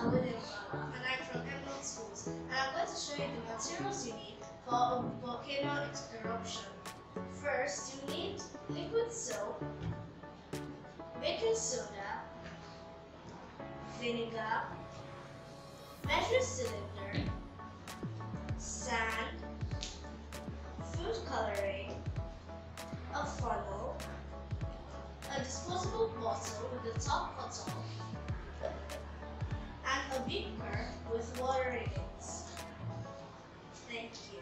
Awile Mbala, and I'm from Emerald Schools, and I'm going to show you the materials you need for a volcano eruption. First, you need liquid soap, baking soda, vinegar, measuring cylinder, sand, food coloring, a funnel, a disposable bottle with the top cut off, and a beaker with water in it. Thank you.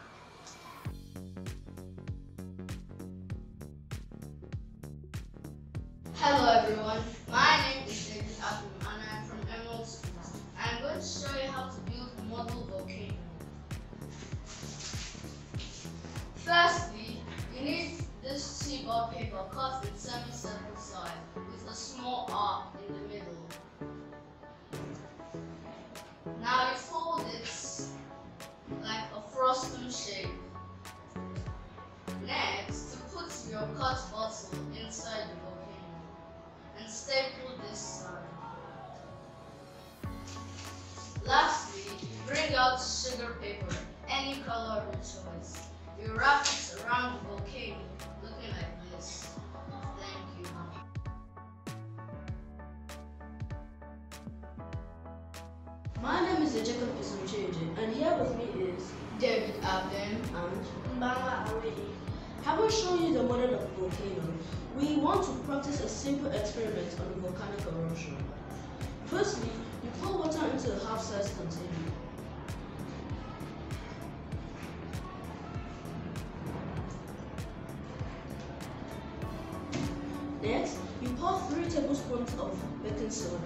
Hello everyone, my name is David Adam and I'm from Emerald Schools. I'm going to show you how to build a model volcano. Firstly, you need this seaboard paper cut in semicircle size with a small arc in the middle. Now you fold it like a frosting shape. Next, to put your cut bottle inside the volcano and staple this side. Lastly, bring out sugar paper, any color of your choice. You wrap it around the volcano, looking like this. Thank you. My name is Jacob Isumcheje, and here with me is David Abden and Mbala Awile. having shown you the model of a volcano, we want to practice a simple experiment on a volcanic eruption. Firstly, you pour water into a half-size container. Next, you pour 3 tablespoons of baking soda.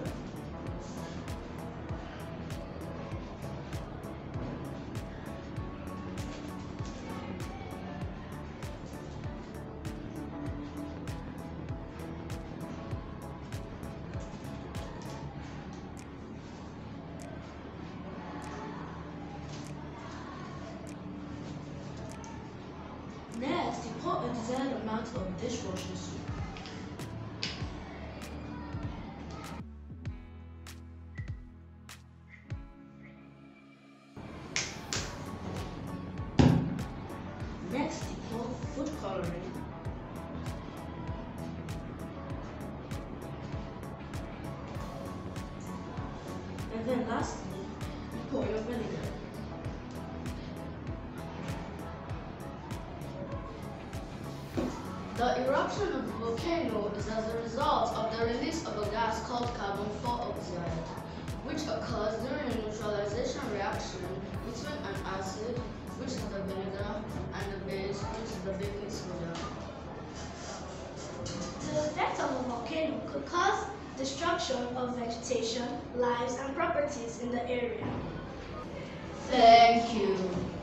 Next, you pour a desired amount of dishwashing soup. Next, you pour food coloring. And then lastly, you pour your vinegar. The eruption of the volcano is as a result of the release of a gas called carbon dioxide, which occurs during a neutralization reaction between an acid, which is the vinegar, and the base, which is the baking soda. The effect of a volcano could cause destruction of vegetation, lives, and properties in the area. Thank you.